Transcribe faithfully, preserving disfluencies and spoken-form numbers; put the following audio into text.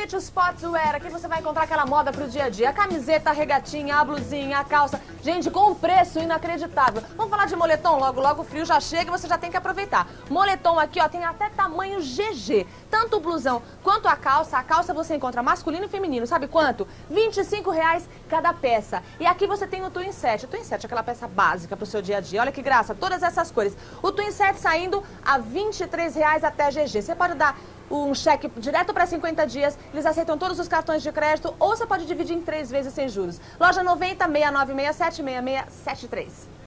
City Sportswear, aqui você vai encontrar aquela moda pro dia a dia. A camiseta, a regatinha, a blusinha, a calça. Gente, com um preço inacreditável. Vamos falar de moletom? Logo, logo o frio já chega e você já tem que aproveitar. Moletom aqui, ó, tem até tamanho G G. Tanto o blusão quanto a calça. A calça você encontra masculino e feminino. Sabe quanto? vinte e cinco reais cada peça. E aqui você tem o Twin Set. O Twin Set é aquela peça básica pro seu dia a dia. Olha que graça, todas essas cores. O Twin Set saindo a vinte e três reais até G G. Você pode dar um cheque direto para cinquenta dias, eles aceitam todos os cartões de crédito, ou você pode dividir em três vezes sem juros. Loja noventa, seis nove seis sete, seis seis sete três.